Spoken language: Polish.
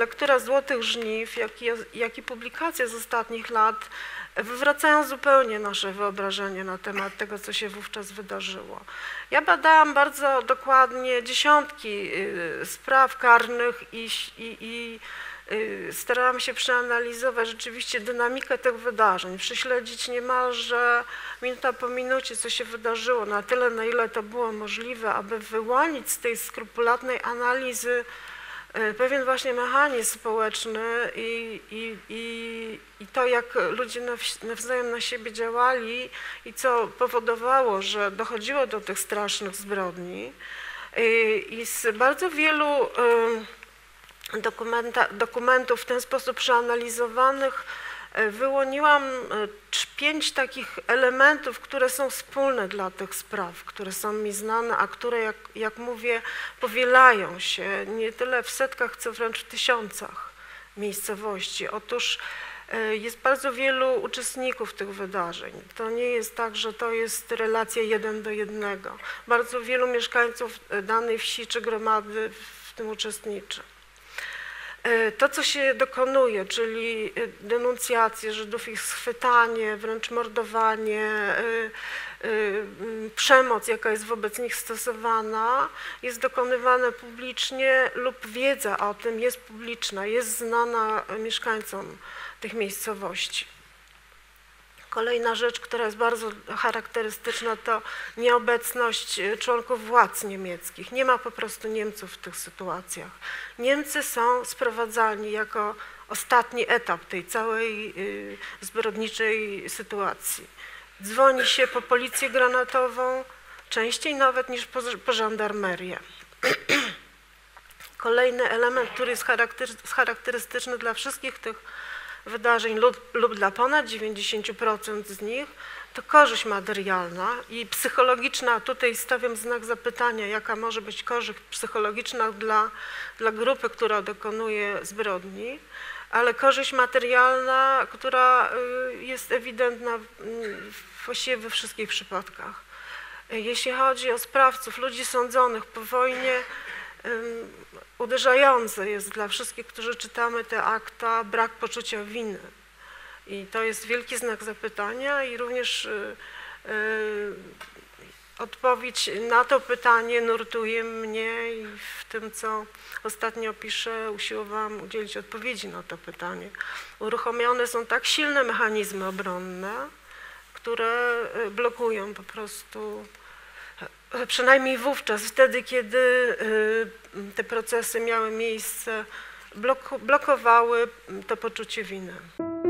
lektura Złotych Żniw, jak i publikacje z ostatnich lat wywracają zupełnie nasze wyobrażenie na temat tego, co się wówczas wydarzyło. Ja badałam bardzo dokładnie dziesiątki spraw karnych i starałam się przeanalizować rzeczywiście dynamikę tych wydarzeń, prześledzić niemalże minuta po minucie, co się wydarzyło, na tyle, na ile to było możliwe, aby wyłonić z tej skrupulatnej analizy pewien właśnie mechanizm społeczny i to, jak ludzie nawzajem na siebie działali i co powodowało, że dochodziło do tych strasznych zbrodni. I z bardzo wielu dokumentów w ten sposób przeanalizowanych wyłoniłam 5 takich elementów, które są wspólne dla tych spraw, które są mi znane, a które, jak mówię, powielają się nie tyle w setkach, co wręcz w tysiącach miejscowości. Otóż jest bardzo wielu uczestników tych wydarzeń. To nie jest tak, że to jest relacja 1 do 1. Bardzo wielu mieszkańców danej wsi czy gromady w tym uczestniczy. To, co się dokonuje, czyli denuncjacje Żydów, ich schwytanie, wręcz mordowanie, przemoc, jaka jest wobec nich stosowana, jest dokonywane publicznie lub wiedza o tym jest publiczna, jest znana mieszkańcom tych miejscowości. Kolejna rzecz, która jest bardzo charakterystyczna, to nieobecność członków władz niemieckich. Nie ma po prostu Niemców w tych sytuacjach. Niemcy są sprowadzani jako ostatni etap tej całej zbrodniczej sytuacji. Dzwoni się po policję granatową, częściej nawet niż po żandarmerię. Kolejny element, który jest charakterystyczny dla wszystkich tych wydarzeń lub dla ponad 90% z nich, to korzyść materialna i psychologiczna. Tutaj stawiam znak zapytania, jaka może być korzyść psychologiczna dla grupy, która dokonuje zbrodni, ale korzyść materialna, która jest ewidentna właściwie we wszystkich przypadkach. Jeśli chodzi o sprawców, ludzi sądzonych po wojnie, uderzające jest dla wszystkich, którzy czytamy te akta, brak poczucia winy. I to jest wielki znak zapytania i również odpowiedź na to pytanie nurtuje mnie i w tym, co ostatnio piszę, usiłowałam udzielić odpowiedzi na to pytanie. Uruchomione są tak silne mechanizmy obronne, które blokują po prostu, przynajmniej wówczas, wtedy, kiedy te procesy miały miejsce, blokowały to poczucie winy.